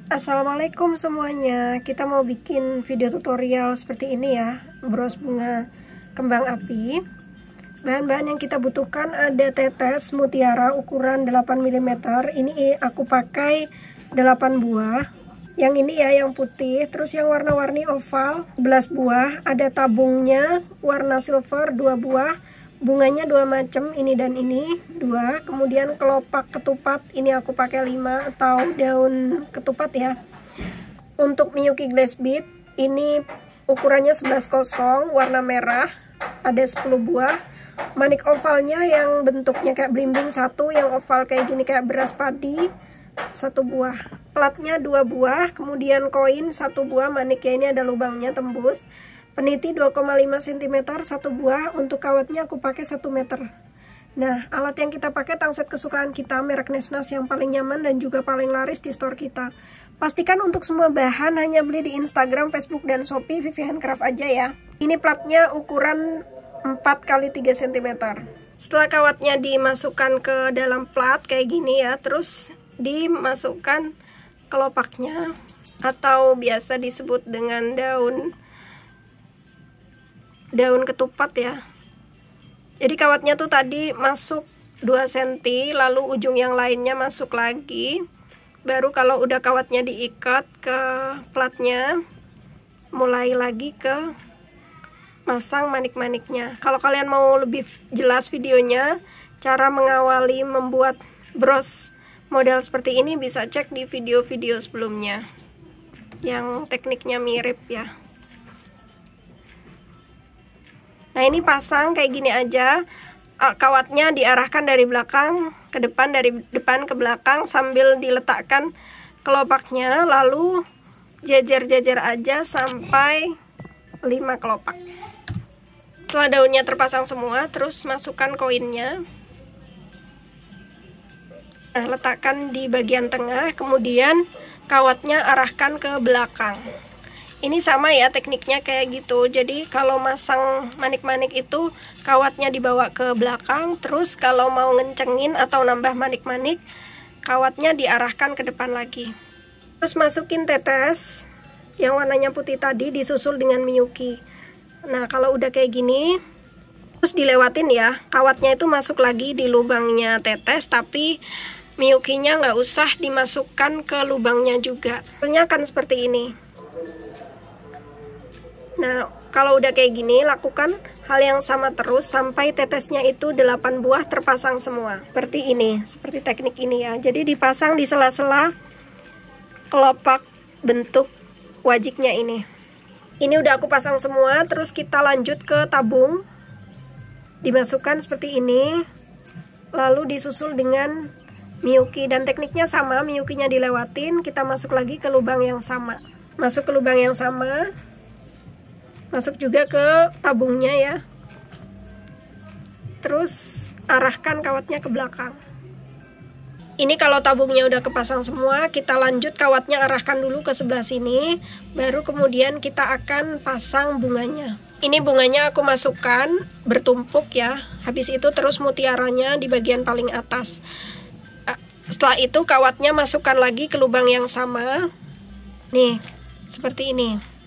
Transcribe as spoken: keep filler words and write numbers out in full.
Assalamualaikum semuanya. Kita mau bikin video tutorial seperti ini ya, bros bunga kembang api. Bahan-bahan yang kita butuhkan ada tetes mutiara ukuran delapan milimeter. Ini aku pakai delapan buah. Yang ini ya yang putih. Terus yang warna-warni oval sebelas buah. Ada tabungnya warna silver dua buah. Bunganya dua macam, ini dan ini dua. Kemudian kelopak ketupat ini aku pakai lima atau daun ketupat ya. Untuk Miyuki glass bead ini ukurannya sebelas kosong, warna merah, ada sepuluh buah. Manik ovalnya yang bentuknya kayak belimbing satu, yang oval kayak gini kayak beras padi satu buah. Platnya dua buah, kemudian koin satu buah, maniknya ini ada lubangnya tembus. Peniti dua koma lima sentimeter satu buah. Untuk kawatnya aku pakai satu meter. Nah, alat yang kita pakai tangset kesukaan kita, merek Nesnas yang paling nyaman dan juga paling laris di store kita. Pastikan untuk semua bahan hanya beli di Instagram, Facebook, dan Shopee Vivi Handcraft aja ya. Ini platnya ukuran empat kali tiga sentimeter. Setelah kawatnya dimasukkan ke dalam plat kayak gini ya, terus dimasukkan kelopaknya atau biasa disebut dengan daun daun ketupat ya. Jadi kawatnya tuh tadi masuk dua sentimeter, lalu ujung yang lainnya masuk lagi. Baru kalau udah kawatnya diikat ke platnya, mulai lagi ke masang manik-maniknya. Kalau kalian mau lebih jelas videonya, cara mengawali membuat bros model seperti ini bisa cek di video-video sebelumnya yang tekniknya mirip ya. Nah, ini pasang kayak gini aja. Kawatnya diarahkan dari belakang ke depan, dari depan ke belakang sambil diletakkan kelopaknya, lalu jajar-jajar aja sampai lima kelopak. Setelah daunnya terpasang semua, terus masukkan koinnya. Nah, letakkan di bagian tengah, kemudian kawatnya arahkan ke belakang. Ini sama ya tekniknya kayak gitu. Jadi kalau masang manik-manik itu kawatnya dibawa ke belakang, terus kalau mau ngencengin atau nambah manik-manik, kawatnya diarahkan ke depan lagi. Terus masukin tetes yang warnanya putih tadi disusul dengan Miyuki. Nah, kalau udah kayak gini, terus dilewatin ya, kawatnya itu masuk lagi di lubangnya tetes, tapi Miyukinya nggak usah dimasukkan ke lubangnya juga. Hasilnya akan seperti ini. Nah, kalau udah kayak gini, lakukan hal yang sama terus sampai tetesnya itu delapan buah terpasang semua. Seperti ini, seperti teknik ini ya. Jadi dipasang di sela-sela kelopak bentuk wajiknya ini. Ini udah aku pasang semua, terus kita lanjut ke tabung. Dimasukkan seperti ini, lalu disusul dengan Miyuki. Dan tekniknya sama, Miyukinya dilewatin, kita masuk lagi ke lubang yang sama. Masuk ke lubang yang sama. Masuk juga ke tabungnya ya. Terus arahkan kawatnya ke belakang. Ini kalau tabungnya udah kepasang semua, kita lanjut kawatnya arahkan dulu ke sebelah sini. Baru kemudian kita akan pasang bunganya. Ini bunganya aku masukkan bertumpuk ya. Habis itu terus mutiaranya di bagian paling atas. Setelah itu kawatnya masukkan lagi ke lubang yang sama. Nih, seperti ini.